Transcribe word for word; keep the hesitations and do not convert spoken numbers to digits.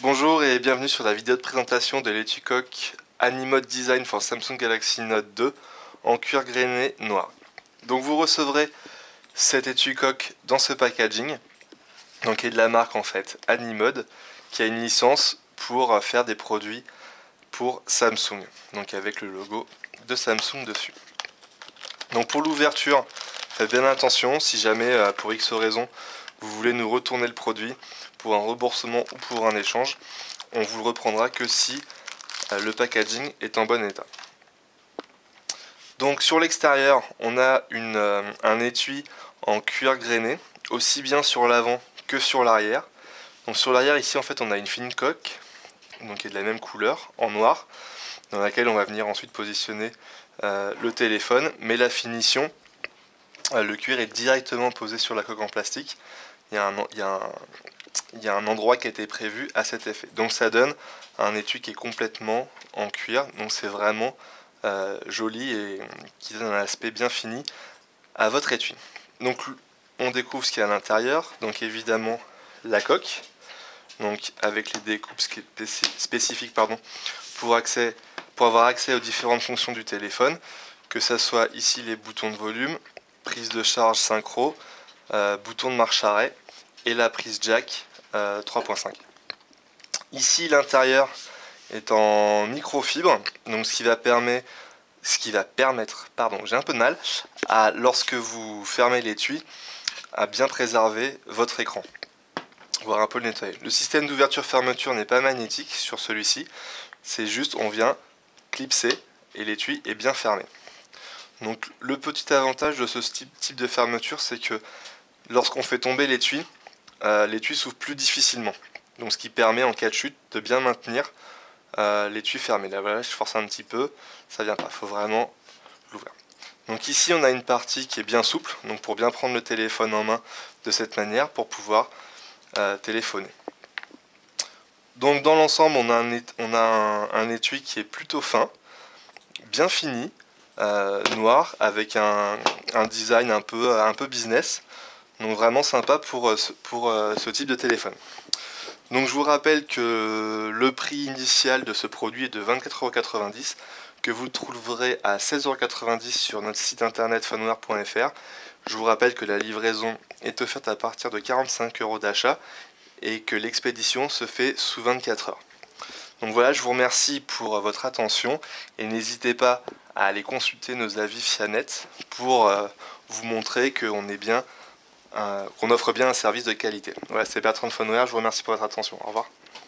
Bonjour et bienvenue sur la vidéo de présentation de l'étui coque Animode Design for Samsung Galaxy Note deux en cuir grainé noir. Donc vous recevrez cet étui coque dans ce packaging, donc qui est de la marque en fait Animode, qui a une licence pour faire des produits pour Samsung, donc avec le logo de Samsung dessus. Donc pour l'ouverture, faites bien attention, si jamais pour X raison vous voulez nous retourner le produit pour un remboursement ou pour un échange, on vous le reprendra que si le packaging est en bon état. Donc sur l'extérieur, on a une, euh, un étui en cuir grainé, aussi bien sur l'avant que sur l'arrière. Donc sur l'arrière ici en fait on a une fine coque, donc qui est de la même couleur, en noir, dans laquelle on va venir ensuite positionner euh, le téléphone, mais la finition, euh, le cuir est directement posé sur la coque en plastique. Il y a un, il y a un, il y a un endroit qui a été prévu à cet effet. Donc ça donne un étui qui est complètement en cuir, donc c'est vraiment euh, joli et qui donne un aspect bien fini à votre étui. Donc on découvre ce qu'il y a à l'intérieur, donc évidemment la coque, donc avec les découpes spécifiques pardon, pour, accès, pour avoir accès aux différentes fonctions du téléphone, que ce soit ici les boutons de volume, prise de charge synchro, euh, bouton de marche arrêt et la prise jack euh, trois point cinq. Ici l'intérieur est en microfibre, donc ce qui va permettre, ce qui va permettre, pardon, j'ai un peu de mal, à, lorsque vous fermez l'étui, à bien préserver votre écran, voire un peu le nettoyer. Le système d'ouverture-fermeture n'est pas magnétique sur celui-ci, c'est juste on vient clipser et l'étui est bien fermé. Donc le petit avantage de ce type de fermeture, c'est que lorsqu'on fait tomber l'étui, euh, l'étui s'ouvre plus difficilement. Donc ce qui permet en cas de chute de bien maintenir euh, l'étui fermé. Là voilà, je force un petit peu, ça vient pas, il faut vraiment l'ouvrir. Donc ici on a une partie qui est bien souple, donc pour bien prendre le téléphone en main de cette manière pour pouvoir euh, téléphoner. Donc dans l'ensemble on a, un, on a un, un étui qui est plutôt fin, bien fini, euh, noir, avec un, un design un peu, un peu business. Donc vraiment sympa pour, pour euh, ce type de téléphone. Donc je vous rappelle que le prix initial de ce produit est de vingt-quatre euros quatre-vingt-dix, que vous trouverez à seize euros quatre-vingt-dix sur notre site internet phoneware point F R. Je vous rappelle que la livraison est offerte à partir de quarante-cinq euros d'achat et que l'expédition se fait sous vingt-quatre heures. Donc voilà, je vous remercie pour votre attention et n'hésitez pas à aller consulter nos avis Fianet pour euh, vous montrer qu'on est bien Euh, qu'on offre bien un service de qualité. Voilà, c'est Bertrand de Phoneware, je vous remercie pour votre attention. Au revoir.